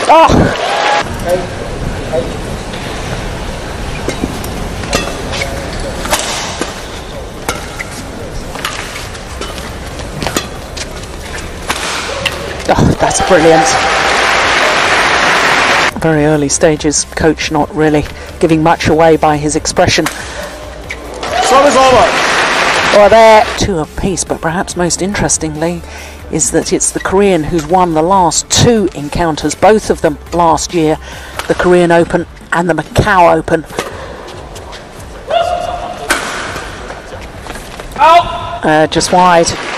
Oh, that's brilliant. Very early stages, coach not really giving much away by his expression. Serve is over. Well, they're two apiece, but perhaps most interestingly is that it's the Korean who's won the last two encounters, both of them last year, the Korean Open and the Macau Open. Out. Just wide.